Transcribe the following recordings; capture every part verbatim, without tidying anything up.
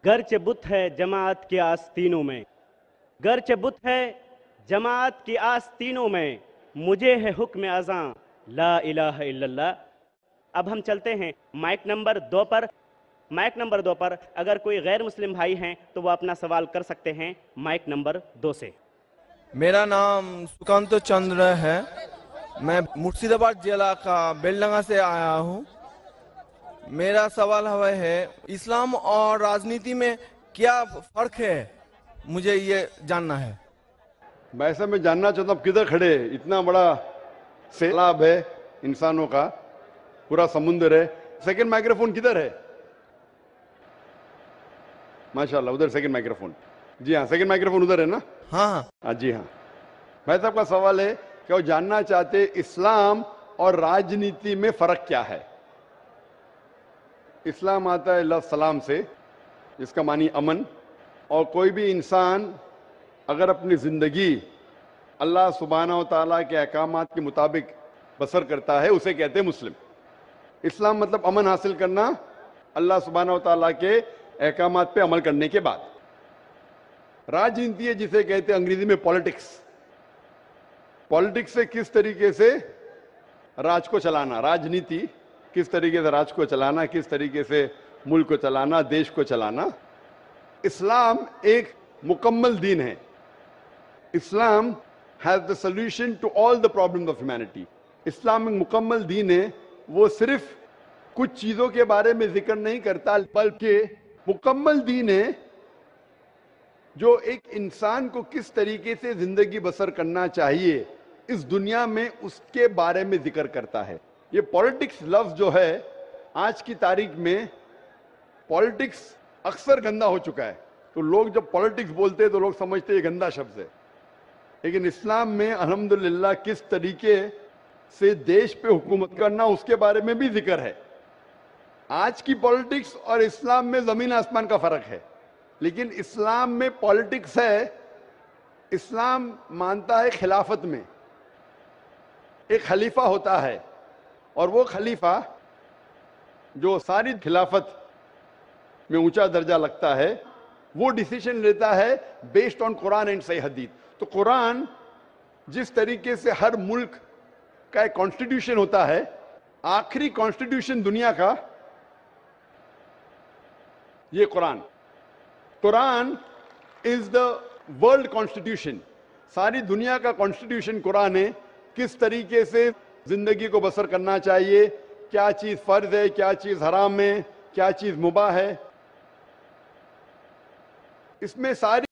گرچہ بت ہے جماعت کے آستینوں میں، گرچہ بت ہے جماعت کی آستینوں میں، مجھے ہے حکم اذاں لا الہ الا اللہ۔ اب ہم چلتے ہیں مائک نمبر دو پر۔ مائک نمبر دو پر اگر کوئی غیر مسلم بھائی ہیں تو وہ اپنا سوال کر سکتے ہیں مائک نمبر دو سے۔ میرا نام سکانت چندر ہے، میں مرشید آباد ضلع کا بیلڈنگا سے آیا ہوں۔ میرا سوال ہے اسلام اور راجنیتی میں کیا فرق ہے، مجھے یہ جاننا ہے۔ ویسے میں جاننا چاہتا ہوں کدھر کھڑے، اتنا بڑا سیلاب ہے انسانوں کا، پورا سمندر ہے، سیکنڈ مائکروفون کدھر ہے؟ ماشاءاللہ ادھر سیکنڈ مائکروفون، جی ہاں سیکنڈ مائکروفون ادھر ہے نا؟ ہاں ہاں ہاں جی ہاں۔ بھائی صاحب کا سوال ہے کہ وہ جاننا چاہتے اسلام اور راجنیتی میں فرق کیا ہے۔ اسلام آتا ہے لفظ سلام سے، جس کا معنی امن، اور کوئی بھی انسان اگر اپنی زندگی اللہ سبحانہ و تعالیٰ کے احکامات کے مطابق بسر کرتا ہے اسے کہتے ہیں مسلم۔ اسلام مطلب امن حاصل کرنا اللہ سبحانہ و تعالیٰ کے احکامات پہ عمل کرنے کے بعد۔ راجنیتی ہے جسے کہتے ہیں انگریزی میں پالیٹکس۔ پالیٹکس سے کس طریقے سے راج کو چلانا، راجنیتی کس طریقے سے راج کو چلانا، کس طریقے سے ملک کو چلانا، دیش کو چلانا۔ اسلام ایک مکمل دین ہے۔ اسلام has the solution to all the problems of humanity۔ اسلام ایک مکمل دین ہے، وہ صرف کچھ چیزوں کے بارے میں ذکر نہیں کرتا بلکہ مکمل دین ہے جو ایک انسان کو کس طریقے سے زندگی بسر کرنا چاہیے اس دنیا میں اس کے بارے میں ذکر کرتا ہے۔ یہ پالیٹکس لفظ جو ہے آج کی تاریخ میں پالیٹکس اکثر گندا ہو چکا ہے، تو لوگ جب پالیٹکس بولتے ہیں تو لوگ سمجھتے ہیں یہ گندا شبد ہے، لیکن اسلام میں الحمدللہ کس طریقے سے دیش پہ حکومت کرنا اس کے بارے میں بھی ذکر ہے۔ آج کی پالیٹکس اور اسلام میں زمین آسمان کا فرق ہے، لیکن اسلام میں پالیٹکس ہے، اسلام مانتا ہے خلافت میں ایک خلیفہ ہوتا ہے، اور وہ خلیفہ جو ساری خلافت میں اونچا درجہ لگتا ہے وہ ڈیسیشن لیتا ہے بیسڈ آن قرآن اینڈ صحیح حدیث۔ تو قرآن جس طریقے سے ہر ملک کا ایک کانسٹیٹیوشن ہوتا ہے، آخری کانسٹیٹیوشن دنیا کا یہ قرآن قرآن از دا ورلڈ کانسٹیٹیوشن، ساری دنیا کا کانسٹیٹیوشن قرآن ہے۔ کس طریقے سے زندگی کو بسر کرنا چاہیے، کیا چیز فرض ہے، کیا چیز حرام ہے، کیا چیز مباح ہے، اس میں ساری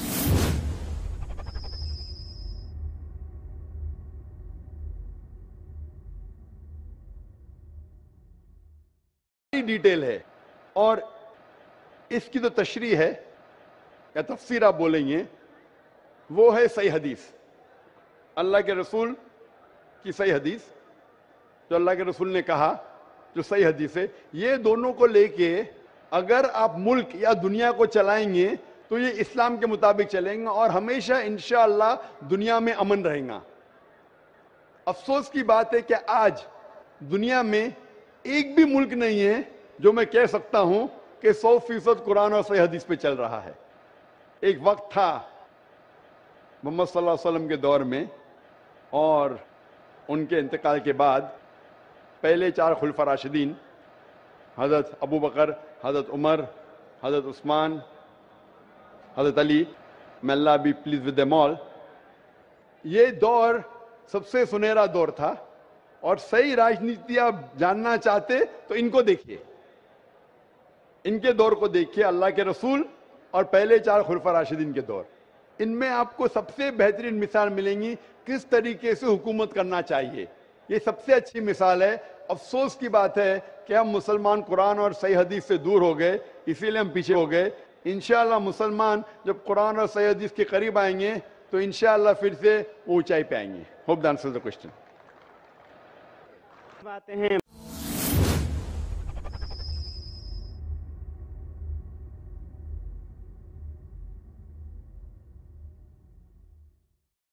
ڈیٹیل ہے، اور اس کی تو تشریح ہے یا تفسیر آپ بولیں گے، وہ ہے صحیح حدیث، اللہ کے رسول کی صحیح حدیث، جو اللہ کے رسول نے کہا، جو صحیح حدیث ہے۔ یہ دونوں کو لے کے اگر آپ ملک یا دنیا کو چلائیں گے تو یہ اسلام کے مطابق چلیں گے، اور ہمیشہ انشاءاللہ دنیا میں امن رہے گا۔ افسوس کی بات ہے کہ آج دنیا میں ایک بھی ملک نہیں ہے جو میں کہہ سکتا ہوں کہ سو فیصد قرآن اور صحیح حدیث پہ چل رہا ہے۔ ایک وقت تھا محمد صلی اللہ علیہ وسلم کے دور میں، اور ان کے انتقال کے بعد پہلے چار خلفاء راشدین حضرت ابو بکر، حضرت عمر، حضرت عثمان، حضرت علی، may Allah be pleased with them all، یہ دور سب سے سنہرا دور تھا، اور صحیح راجنیتی آپ جاننا چاہتے تو ان کو دیکھیے، ان کے دور کو دیکھیے، اللہ کے رسول اور پہلے چار خلفاء راشدین کے دور، ان میں آپ کو سب سے بہترین مثال ملیں گی کس طریقے سے حکومت کرنا چاہیے۔ یہ سب سے اچھی مثال ہے۔ افسوس کی بات ہے کہ ہم مسلمان قرآن اور صحیح حدیث سے دور ہو گئے، اسی لیے ہم پیچھے ہو گئے۔ انشاءاللہ مسلمان جب قرآن اور صحیح حدیث کے قریب آئیں گے تو انشاءاللہ پھر سے وہ اونچائی پہ آئیں گے۔ Hope the answer the question. آتے ہیں